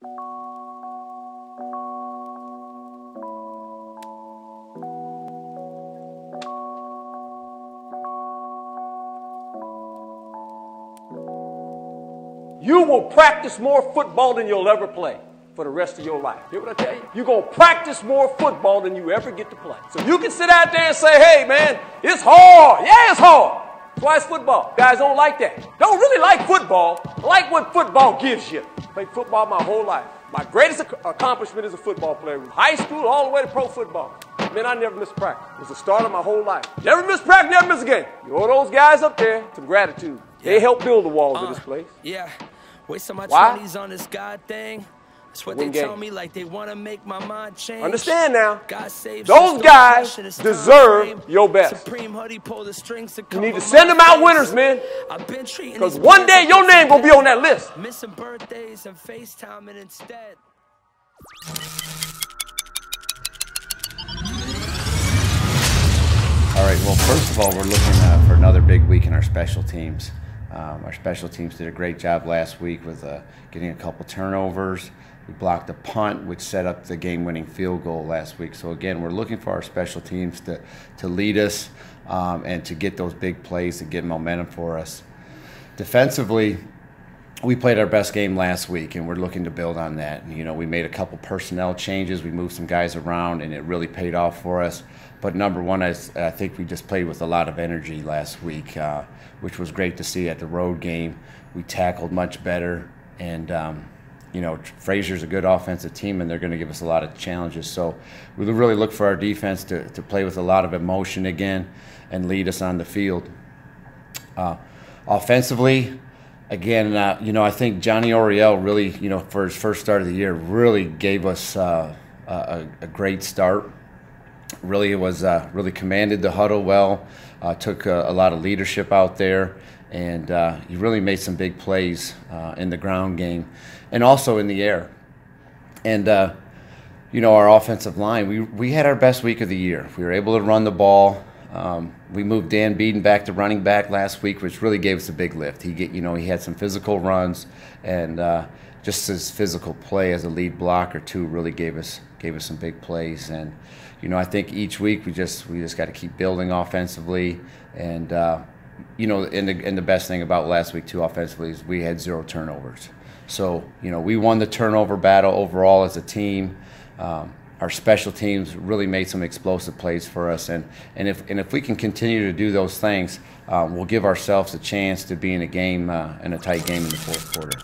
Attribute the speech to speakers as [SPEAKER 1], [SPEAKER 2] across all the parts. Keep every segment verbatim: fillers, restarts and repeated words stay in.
[SPEAKER 1] You will practice more football than you'll ever play for the rest of your life. Hear what I tell you? You're going to practice more football than you ever get to play. So you can sit out there and say, hey, man, it's hard. Yeah, it's hard. That's why it's football. Guys don't like that. Don't really like football. Like what football gives you. Played football my whole life. My greatest ac accomplishment as a football player was high school all the way to pro football. Man, I never missed practice. It was the start of my whole life. Never missed practice, never missed a game. You owe those guys up there some gratitude. Yeah. They helped build the walls uh, of this place.
[SPEAKER 2] Yeah. Waste so much
[SPEAKER 1] Why?
[SPEAKER 2] twenties on this God thing. That's what
[SPEAKER 1] Win
[SPEAKER 2] they
[SPEAKER 1] game.
[SPEAKER 2] tell me, like they want to make my mind change.
[SPEAKER 1] Understand now,
[SPEAKER 2] God saves
[SPEAKER 1] those guys deserve your best.
[SPEAKER 2] Supreme hoodie, pull the strings to
[SPEAKER 1] you need to send them out winners, man. Because one day your name going to be on that list.
[SPEAKER 2] Missing birthdays and FaceTiming instead.
[SPEAKER 3] All right, well, first of all, we're looking uh, for another big week in our special teams. Um, our special teams did a great job last week with uh, getting a couple turnovers. We blocked a punt, which set up the game-winning field goal last week. So again, we're looking for our special teams to, to lead us um, and to get those big plays, to get momentum for us. Defensively, we played our best game last week, and we're looking to build on that. And, you know, we made a couple personnel changes. We moved some guys around, and it really paid off for us. But number one, I, I think we just played with a lot of energy last week, uh, which was great to see at the road game. We tackled much better, and um, you know, Fraser's a good offensive team, and they're going to give us a lot of challenges. So we really look for our defense to, to play with a lot of emotion again and lead us on the field. Uh, offensively, again, uh, you know, I think Johnny Oriel really, you know, for his first start of the year, really gave us uh, a, a great start. Really was uh, really commanded the huddle well, uh, took a, a lot of leadership out there, and uh, he really made some big plays uh, in the ground game and also in the air. And uh, you know, our offensive line, we we had our best week of the year. We were able to run the ball. Um, we moved Dan Beeden back to running back last week, which really gave us a big lift. He get you know he had some physical runs, and uh, just his physical play as a lead blocker too really gave us gave us some big plays. And you know, I think each week we just we just got to keep building offensively, and uh, you know, and the and the best thing about last week too offensively is we had zero turnovers. So you know, we won the turnover battle overall as a team. Um, our special teams really made some explosive plays for us, and and if and if we can continue to do those things, um, we'll give ourselves a chance to be in a game uh, in a tight game in the fourth quarter.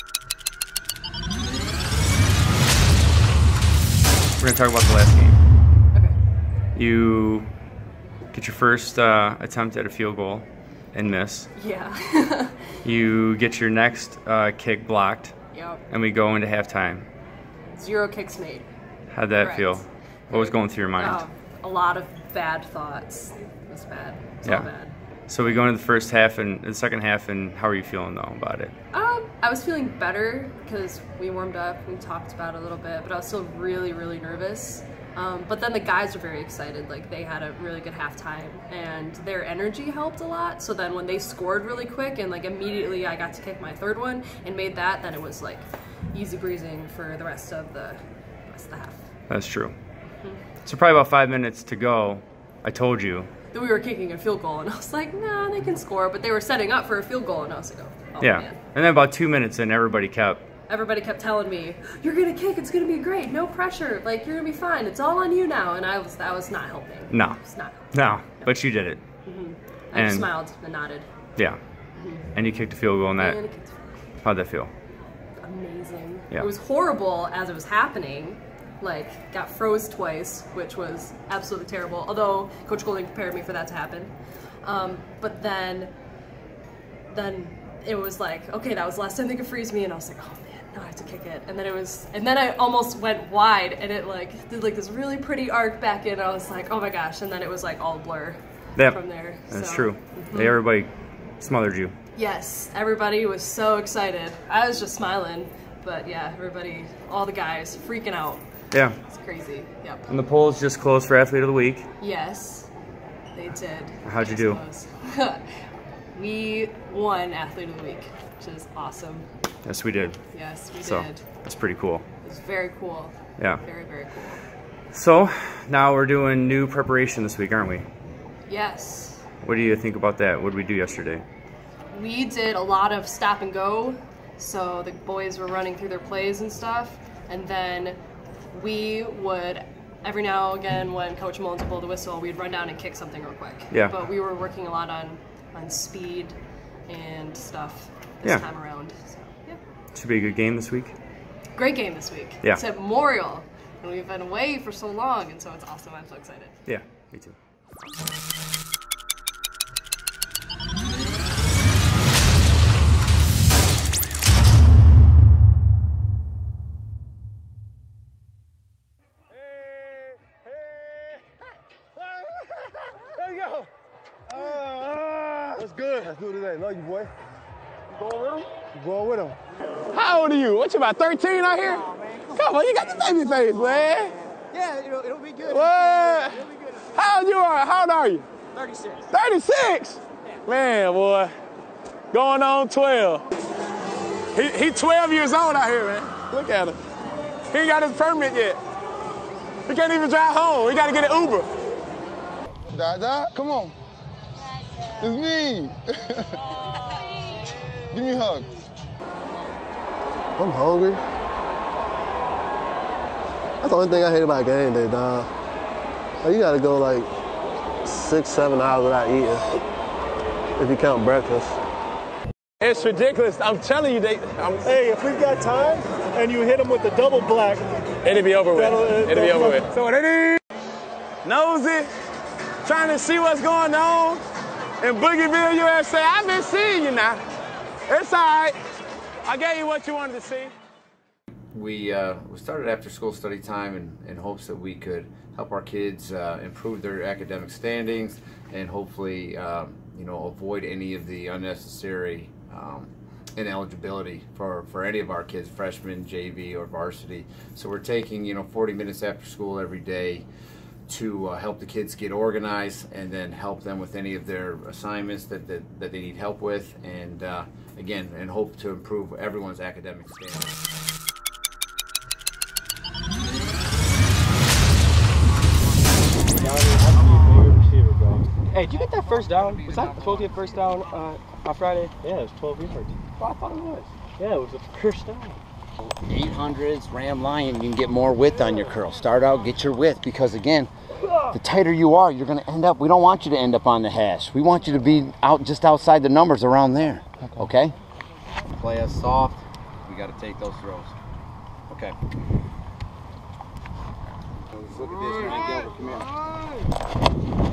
[SPEAKER 4] We're gonna talk about the last game. You get your first uh, attempt at a field goal and miss.
[SPEAKER 5] Yeah.
[SPEAKER 4] You get your next uh, kick blocked.
[SPEAKER 5] Yep.
[SPEAKER 4] And we go into halftime.
[SPEAKER 5] Zero kicks made.
[SPEAKER 4] How'd that
[SPEAKER 5] Correct.
[SPEAKER 4] feel? What was going through your mind?
[SPEAKER 5] Oh, a lot of bad thoughts. It was bad. It was
[SPEAKER 4] yeah.
[SPEAKER 5] all bad.
[SPEAKER 4] So we go into the first half and the second half, and how are you feeling though about it?
[SPEAKER 5] Um, I was feeling better because we warmed up, we talked about it a little bit, but I was still really, really nervous. Um, but then the guys were very excited. Like, they had a really good halftime, and their energy helped a lot. So then when they scored really quick, and like immediately I got to kick my third one and made that, then it was like easy breezing for the rest of the rest of the half.
[SPEAKER 4] That's true. Mm-hmm. So probably about five minutes to go, I told you
[SPEAKER 5] that we were kicking a field goal, and I was like, nah, they can score, but they were setting up for a field goal, and I was like, oh, oh
[SPEAKER 4] yeah.
[SPEAKER 5] Man.
[SPEAKER 4] And then about two minutes in, everybody kept
[SPEAKER 5] Everybody kept telling me, you're gonna kick, it's gonna be great, no pressure, like, you're gonna be fine, it's all on you now, and I was, that was not helping.
[SPEAKER 4] No.
[SPEAKER 5] It's not helping.
[SPEAKER 4] No,
[SPEAKER 5] no,
[SPEAKER 4] but you did it.
[SPEAKER 5] Mm-hmm. I
[SPEAKER 4] and
[SPEAKER 5] just smiled and nodded.
[SPEAKER 4] Yeah. Mm-hmm. And you kicked a field goal in that.
[SPEAKER 5] And I kicked a field goal.
[SPEAKER 4] How'd that feel?
[SPEAKER 5] Amazing.
[SPEAKER 4] Yeah.
[SPEAKER 5] It was horrible as it was happening. Like, got froze twice, which was absolutely terrible, although Coach Golding prepared me for that to happen. Um, but then, then it was like, okay, that was the last time they could freeze me, and I was like, oh man, now I have to kick it. And then it was, and then I almost went wide, and it like did like this really pretty arc back in. I was like, oh my gosh, and then it was like all blur
[SPEAKER 4] yep.
[SPEAKER 5] from there.
[SPEAKER 4] That's
[SPEAKER 5] so,
[SPEAKER 4] true.
[SPEAKER 5] Mm-hmm.
[SPEAKER 4] Hey, everybody smothered you.
[SPEAKER 5] Yes, everybody was so excited. I was just smiling, but yeah, everybody, all the guys freaking out.
[SPEAKER 4] Yeah.
[SPEAKER 5] It's crazy. Yep.
[SPEAKER 4] And the polls just closed for Athlete of the Week.
[SPEAKER 5] Yes, they did.
[SPEAKER 4] How'd you do?
[SPEAKER 5] We won Athlete of the Week, which is awesome.
[SPEAKER 4] Yes, we did.
[SPEAKER 5] Yes, we
[SPEAKER 4] so,
[SPEAKER 5] did.
[SPEAKER 4] That's pretty cool.
[SPEAKER 5] It was very cool.
[SPEAKER 4] Yeah.
[SPEAKER 5] Very, very cool.
[SPEAKER 4] So, now we're doing new preparation this week, aren't we?
[SPEAKER 5] Yes.
[SPEAKER 4] What do you think about that? What did we do yesterday?
[SPEAKER 5] We did a lot of stop and go. So the boys were running through their plays and stuff. And then we would, every now and again when Coach Mullins would blow the whistle, we'd run down and kick something real quick.
[SPEAKER 4] Yeah.
[SPEAKER 5] But we were working a lot on, on speed and stuff this
[SPEAKER 4] yeah.
[SPEAKER 5] time around. So, yeah.
[SPEAKER 4] Should be a good game this week.
[SPEAKER 5] Great game this week.
[SPEAKER 4] Yeah.
[SPEAKER 5] It's at Memorial. And we've been away for so long, and so it's awesome. I'm so excited.
[SPEAKER 4] Yeah, me too.
[SPEAKER 6] There you go. Uh, What's good? Let's do today. Love you, boy. You going with him? You going with him. How old are you? What, you about thirteen out here? Oh, man, come on, you got the baby face, man.
[SPEAKER 7] Yeah, it'll, it'll be good.
[SPEAKER 6] What?
[SPEAKER 7] It'll be good.
[SPEAKER 6] How old you are? How old are you?
[SPEAKER 7] thirty-six.
[SPEAKER 6] thirty-six? Man, boy. Going on twelve. He, he twelve years old out here, man. Look at him. He ain't got his permit yet. He can't even drive home. He got to get an Uber. Dada, come on. It's me. Give me a hug.
[SPEAKER 8] I'm hungry. That's the only thing I hate about game day, dog. Like, you gotta go like six, seven hours without eating, if you count breakfast.
[SPEAKER 6] It's ridiculous. I'm telling you, they. I'm,
[SPEAKER 9] hey, if we've got time and you hit them with the double black,
[SPEAKER 6] it'll be over with.
[SPEAKER 9] It'll,
[SPEAKER 6] it'll be over with. So what it is, nosy, trying to see what's going on in Boogieville, U S A. I've been seeing you now. It's all right. I gave you what you wanted to see.
[SPEAKER 3] We, uh, we started after school study time in, in hopes that we could help our kids uh, improve their academic standings and hopefully um, you know, avoid any of the unnecessary um, ineligibility for, for any of our kids, freshmen, J V, or varsity. So we're taking you know forty minutes after school every day to uh, help the kids get organized and then help them with any of their assignments that, that, that they need help with, and uh, again, and hope to improve everyone's academic standings.
[SPEAKER 10] Hey, did you get that first down? Was that supposed to be a first down uh, on Friday?
[SPEAKER 9] yeah, it was twelve yards.
[SPEAKER 10] Oh, I thought it was.
[SPEAKER 9] Yeah, it was a first down.
[SPEAKER 11] eight hundreds, Ram Lion, you can get more width on your curl. Start out, get your width, because again, the tighter you are, you're gonna end up, we don't want you to end up on the hash. We want you to be out just outside the numbers around there, okay?
[SPEAKER 3] Play us soft, we gotta take those throws. Okay. Look at this, man, Gilbert, come here.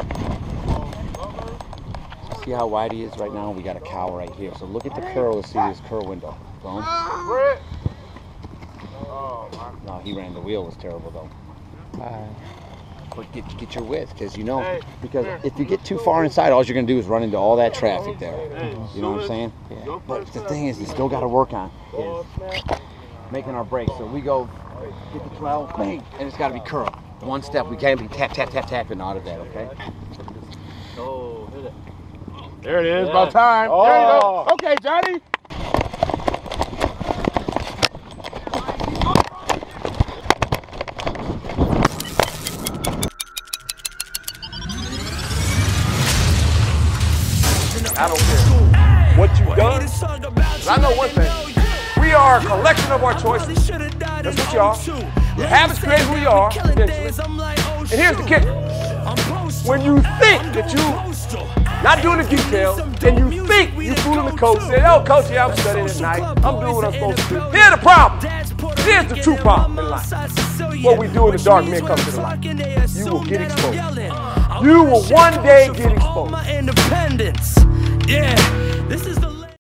[SPEAKER 11] See how wide he is right now? We got a cow right here. So look at the curl, let's see this curl window. Boom. No, he ran the wheel, was terrible though. Uh, but get, get your width, because you know, because if you get too far inside, all you're going to do is run into all that traffic there. You know what I'm saying? Yeah. But the thing is, you still got to work on is making our breaks. So we go, get the twelve, bang, and it's got to be curl. One step, we can't be tap, tap, tap, tapping out of that, okay?
[SPEAKER 9] Oh, hit it.
[SPEAKER 6] There it is,
[SPEAKER 9] Yeah.
[SPEAKER 6] about time.
[SPEAKER 9] Oh.
[SPEAKER 6] There you go. Okay, Johnny. I don't care what you've done. I know one thing. We are a collection of our choices. That's what you are. Your habits create who you are eventually. And here's the kicker. When you think that you not doing the details, and you think you fooling the coach, say, oh, coach, yeah, I'm studying at night. I'm doing what I'm supposed to do. Here's the problem. Here's the true problem in life. What we do in the dark, men come to the light. You will get exposed. You will one day get exposed.
[SPEAKER 2] Yeah, this is the